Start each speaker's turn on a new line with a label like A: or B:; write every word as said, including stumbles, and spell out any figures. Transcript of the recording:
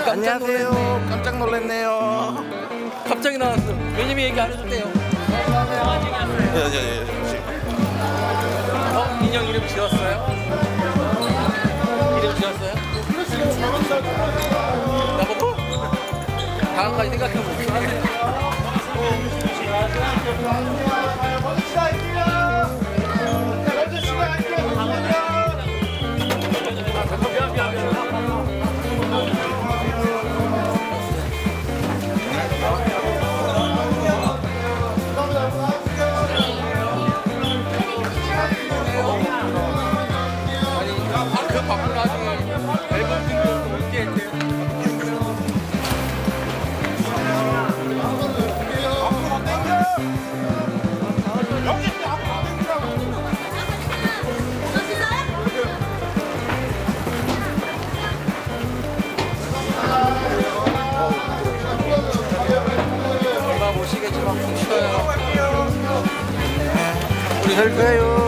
A: 깜짝
B: 안녕하세요.
A: 놀랐네.
B: 깜짝 놀랐네요.
A: 갑자기 나왔어. 왜냐면 얘기 안 해줬대요.
B: 예, 예, 예.
A: 어? 인형 이름 지었어요? 이름 지었어요? 나보고? 다음까지 생각해볼게. 그 바쁜 나중에 앨범 등록도 어떻게 했대요? 얼마 못 쉬겠지만 푹 쉬어요. 우리 살 거예요.